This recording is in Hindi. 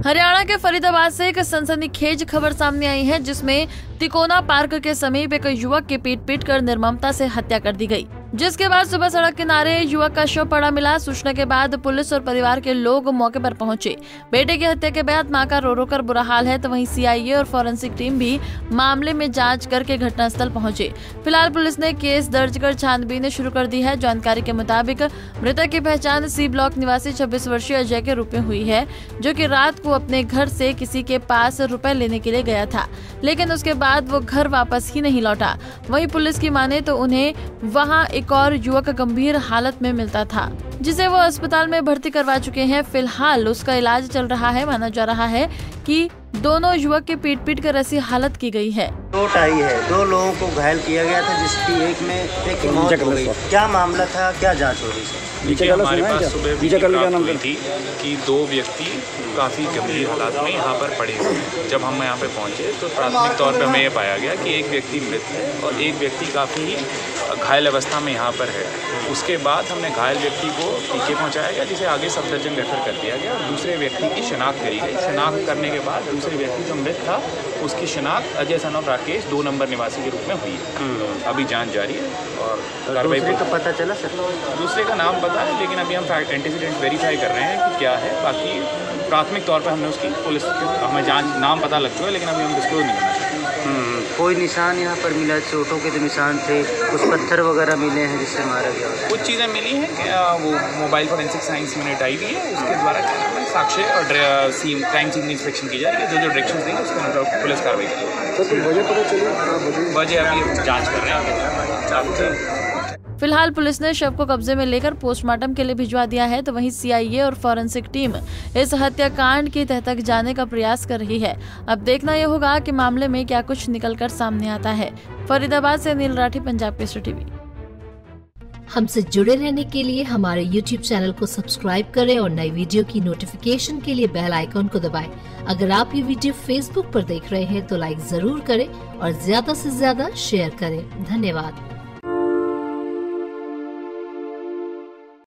हरियाणा के फरीदाबाद से एक सनसनीखेज खबर सामने आई है, जिसमें तिकोना पार्क के समीप एक युवक की पीट कर निर्ममता से हत्या कर दी गई, जिसके बाद सुबह सड़क किनारे युवक का शव पड़ा मिला। सूचना के बाद पुलिस और परिवार के लोग मौके पर पहुंचे। बेटे की हत्या के बाद मां का रो कर बुरा हाल है, तो वहीं सीआईए और फॉरेंसिक टीम भी मामले में जांच करके घटनास्थल पहुंचे। फिलहाल पुलिस ने केस दर्ज कर छानबीन शुरू कर दी है। जानकारी के मुताबिक मृतक की पहचान सी ब्लॉक निवासी 26 वर्षीय अजय के रूप में हुई है, जो कि रात को अपने घर से किसी के पास रुपए लेने के लिए गया था, लेकिन उसके बाद वो घर वापस ही नहीं लौटा। वहीं पुलिस की माने तो उन्हें वहां एक और युवक गंभीर हालत में मिलता था, जिसे वो अस्पताल में भर्ती करवा चुके हैं। फिलहाल उसका इलाज चल रहा है। माना जा रहा है कि दोनों युवक के पीट कर ऐसी हालत की गई है। चोट आई है, 2 लोगों को घायल किया गया था, जिसकी एक की मौत हो गई। क्या मामला था, क्या जांच हो रही है? हमारे पास सुबह हुई थी कि 2 व्यक्ति काफ़ी गंभीर हालात में यहाँ पर पड़े हुए हैं। जब हम यहाँ पे पहुँचे तो प्राथमिक तौर पर हमें ये पाया गया कि एक व्यक्ति मृत है और एक व्यक्ति काफ़ी घायल अवस्था में यहाँ पर है। उसके बाद हमने घायल व्यक्ति को टीके पहुँचाया गया, जिसे आगे सब दर्जन रेफर कर दिया गया। दूसरे व्यक्ति की शिनाख्त करी गई। शिनाख्त करने के बाद दूसरे व्यक्ति जो मृत था उसकी शिनाख्त Ajay son of Rakesh 2 number निवासी के रूप में हुई है। अभी जाँच जारी है और कार्रवाई तो पता चला सर। दूसरे का नाम पता है, लेकिन अभी हम एंटीसीडेंट वेरीफाई कर रहे हैं कि क्या है। बाकी प्राथमिक तौर पर हमने उसकी पुलिस हमें जांच नाम पता लग चुका है, लेकिन अभी हम डिस्क्लोज नहीं करना चाहते। कोई निशान यहाँ पर मिला? चोटों के जो निशान थे, कुछ पत्थर वगैरह मिले हैं जिससे मारा गया? कुछ चीज़ें मिली हैं कि वो मोबाइल फॉरेंसिक साइंस यूनिट आई हुई है, उसके द्वारा साक्ष्य और क्राइम सीन इंस्पेक्शन की जा रही है। जो डायरेक्शन देंगे उसके अनुसार पुलिस कार्रवाई करेगी। वजह पता चली? वजह अभी जाँच कर रहे हैं। फिलहाल पुलिस ने शव को कब्जे में लेकर पोस्टमार्टम के लिए भिजवा दिया है, तो वहीं सीआईए और फॉरेंसिक टीम इस हत्याकांड की तह तक जाने का प्रयास कर रही है। अब देखना यह होगा कि मामले में क्या कुछ निकलकर सामने आता है। फरीदाबाद से अनिल राठी, पंजाब केसरी टीवी। हमसे जुड़े रहने के लिए हमारे YouTube चैनल को सब्सक्राइब करें और नई वीडियो की नोटिफिकेशन के लिए बेल आइकॉन को दबाएं। अगर आप ये वीडियो Facebook पर देख रहे हैं तो लाइक जरूर करें और ज्यादा से ज्यादा शेयर करें। धन्यवाद।